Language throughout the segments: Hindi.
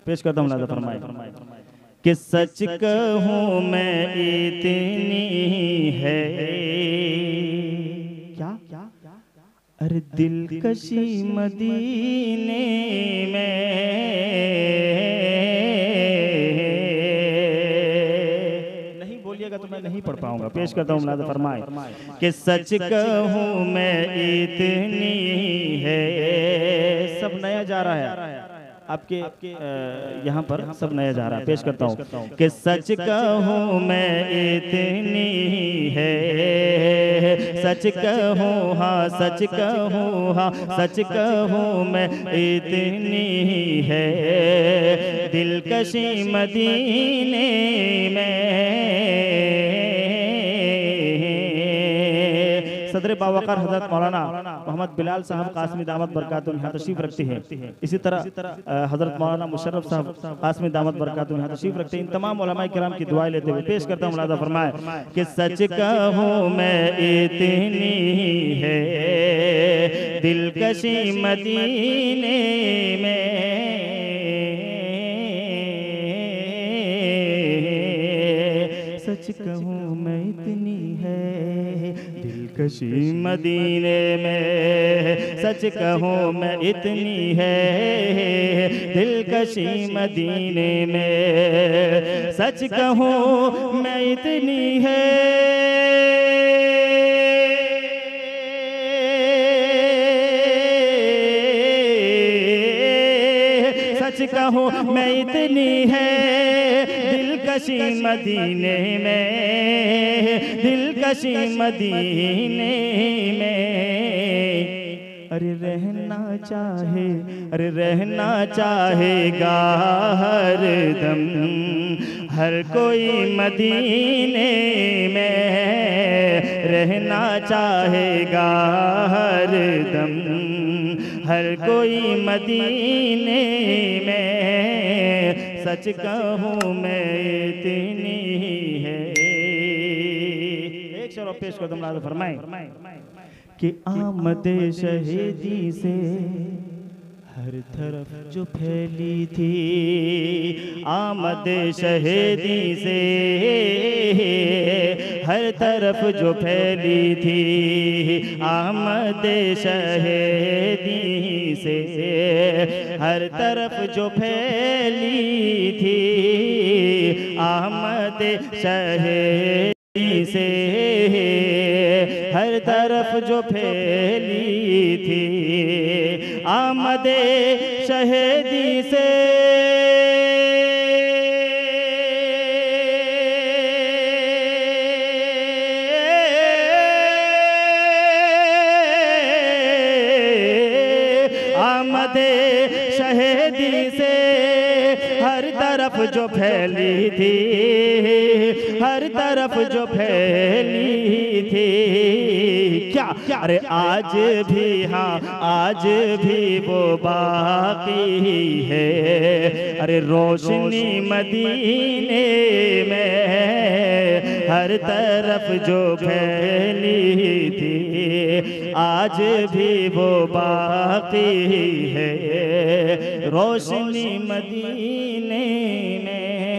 पेश करता हूँ मुलाज़ा फरमाए कि सच कहूँ मैं इतनी है क्या अरे दिलकशी मदीने में नहीं बोलिएगा तो मैं नहीं पढ़ पाऊंगा। पेश करता हूँ मुलाज़ा फरमाए कि सच कहूँ मैं इतनी है। सब नया जा रहा है आपके यहाँ पर, सब नया जा रहा है। पेश करता हूँ कि सच कहूँ मैं इतनी है, सच कहूँ हाँ सच कहूँ हाँ सच कहूँ मैं इतनी है, दिलकशी मदीने में। सदर बावकार हजरत मौलाना मोहम्मद बिलाल साहब कासमी दामत बरकातुहू यहाँ तशरीफ रखते हैं। इसी तरह हजरत मौलाना मुशर्रफ साहब कासमी दामत बरकातुहू यहाँ तशरीफ रखते हैं। इन तमाम उलमाए किराम की दुआएं लेते हुए पेश करता हूँ मुलाज़ा फरमाए कि सच कहूँ मैं इतनी है, दिलकशी मदीने में। सच कहूँ मैं इतनी है, दिलकशी मदीने में। सच कहूँ मैं इतनी है, दिलकशी मदीने में। सच कहूँ मैं इतनी है, सच कहूँ मैं इतनी है, दिलकशी मदीने में, दिलकशी मदीने में। अरे रहना चाहे, अरे रहना चाहेगा हर दम हर कोई मदीने में, रहना चाहेगा हर दम हर कोई मदीने में। सच कहूँ मैं इतनी है। एक शेर और पेश कर दूं मुलाज़ा फरमाए कि आमदे शहीदी से हर तरफ जो फैली थी, आमदे शहीदी से हर तरफ जो फैली थी, आमदे शहीदी से हर तरफ जो फैली थी, आमदे शहीदी से हर तरफ जो फैली थी, आमदे शहीदी से आमदे शहीदी से हर तरफ जो फैली थी, हर तरफ जो फैली थी। क्या अरे आज भी हाँ आज भी वो बाकी है, अरे रोशनी मदीने में हर तरफ जो फैली थी, आज भी वो बाकी है, रोशनी मदीने में।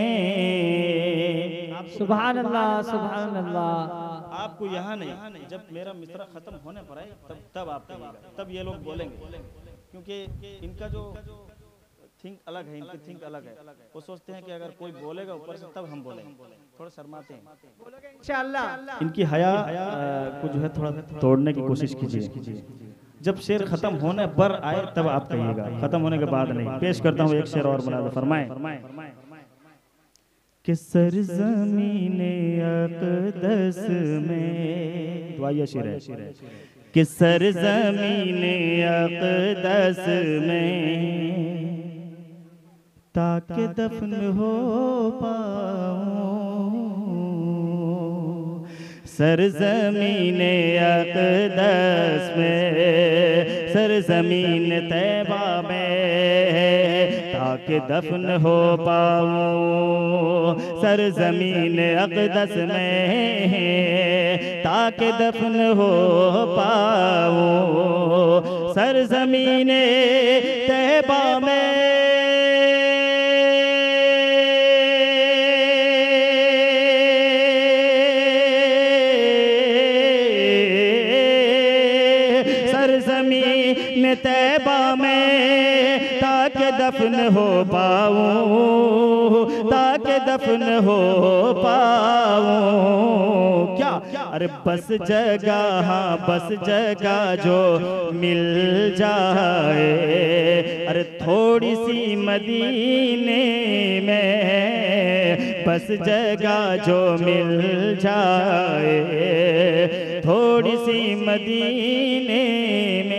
सुभान अल्लाह सुभान अल्लाह। आपको यहाँ नहीं, जब मेरा मिसरा खत्म होने पर आए तब आप कहिएगा, तब ये लोग बोलेंगे, क्योंकि इनका जो थिंक अलग है, इनकी थिंक अलग है। वो सोचते हैं कि अगर कोई बोलेगा ऊपर से तब हम बोलेंगे, थोड़ा शर्माते हैं इंशाअल्लाह। इनकी हया को जो है थोड़ा तोड़ने की कोशिश कीजिए। जब शेर खत्म होने पर आए तब आप कहिएगा, खत्म होने के बाद नहीं। पेश करता हूँ एक शेर और मुलाज़ा फरमाए कि सरज़मीने अक़दस में, दुआया शेर है कि सरज़मीने अक़दस में ताकि दफन हो पाऊं, सरज़मीने अक़दस में, सरज़मीन तैबा में ताकि दफन हो पाऊं, सरज़मीन अक़दस में ताकि दफन हो पाऊं, सरज़मीन तैबा में तैबा में ताकि दफन हो पाऊं, ताकि दफन हो पाऊं। क्या? अरे बस जगह, हाँ बस जगह जो मिल जाए, अरे थोड़ी सी मदीने में, बस जगह जो मिल जाए, थोड़ी सी मदीने में।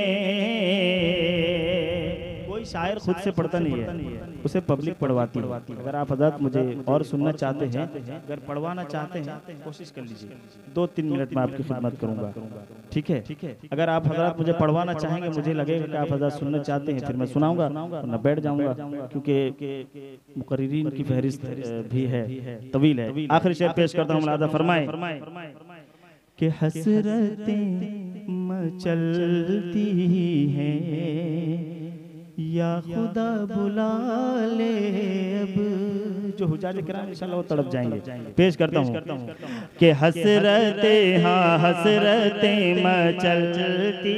कोई शायर खुद से पढ़ता नहीं है, उसे पब्लिक पढ़वाती है। अगर आप हज़रत मुझे और सुनना चाहते हैं, अगर पढ़वाना चाहते हैं, कोशिश कर लीजिए, 2-3 मिनट में आपकी खिदमत करूंगा, ठीक है? अगर आप हज़रत मुझे पढ़वाना चाहेंगे, मुझे लगेगा कि आप हज़रत सुनना चाहते हैं, फिर मैं सुनाऊंगा, वरना बैठ जाऊंगा, क्योंकि मुकर्रिरीन की फहरिस्त भी है, तवील है। आखिरी शेर पेश करता हूँ, मुलाज़ा फरमाएं कि हसरतें मचलती हैं, या खुदा बुला ले अब। जो हुजाज किराम इंशाअल्लाह वो तड़प जाएंगे। पेश करता हूँ कि हसरतें, हाँ हसरतें मचलती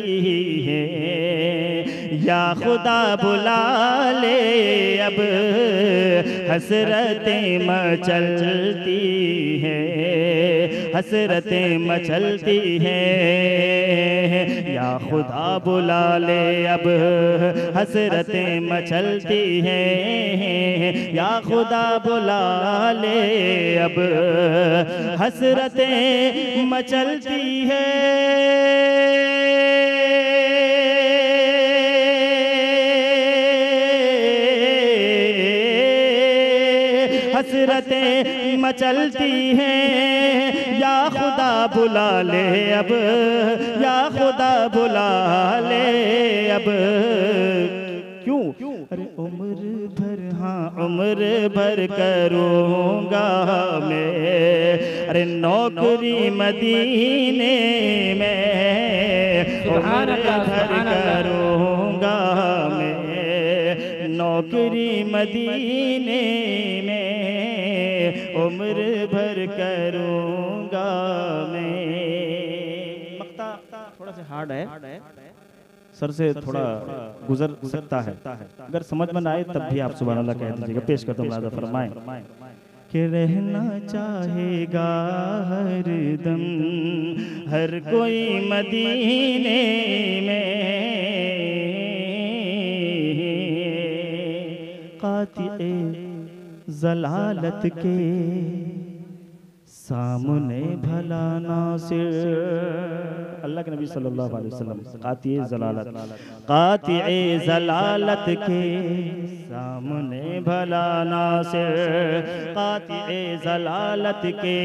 हैं, या खुदा बुला ले अब। हसरतें मचलती हैं, हसरतें मचलती हैं, या खुदा बुला ले अब। हसरतें मचलती हैं, या खुदा बुला ले अब। हसरतें मचलती हैं, हसरतें मचलती हैं, या खुदा बुला ले अब। या खुदा बुला ले अब। क्यों? अरे उम्र भर, हाँ उम्र भर करूँगा मैं, अरे नौकरी मदीने में। उम्र भर करूँगा मैं नौकरी मदीने में, उम्र भर करूँगा मैं। मक्ता थोड़ा सा हार्ड है, सर से थोड़ा गुजर सकता है, अगर समझ में ना आए तब भी आप सुभान अल्लाह कह दीजिएगा। पेश करता हूँ, मुलाज़ा फरमाएं कि रहना चाहेगा हर दम हर कोई मदीने में, कातिए ज़लालत के सामने भला नासिर। अल्लाह के नबी सल्लल्लाहु अलैहि वसल्लम कातिए ज़लालत, कातिए ज़लालत के सामने भला नासिर। कातिए ज़लालत के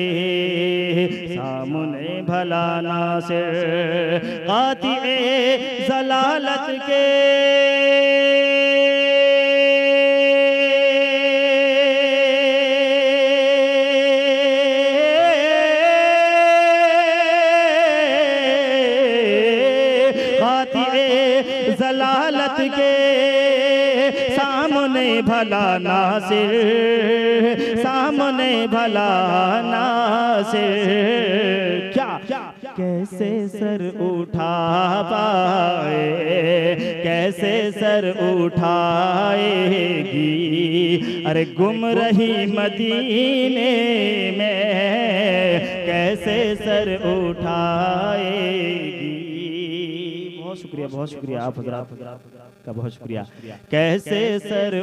सामने भला नासिर। कातिए ज़लालत के ज़लालत के सामने भला नासिर, सामने भला नासिर। क्या? कैसे सर उठा पाए, कैसे सर उठाएगी, अरे गुम रही मदीने में, कैसे सर उठाएगी। बहुत शुक्रिया, बहुत शुक्रिया आप हज़रात का, बहुत शुक्रिया। कैसे सर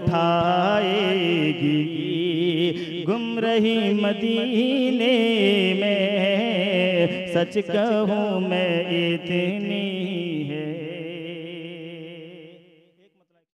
उठाएगी गुम रही मदीने में, सच कहूँ मैं इतनी है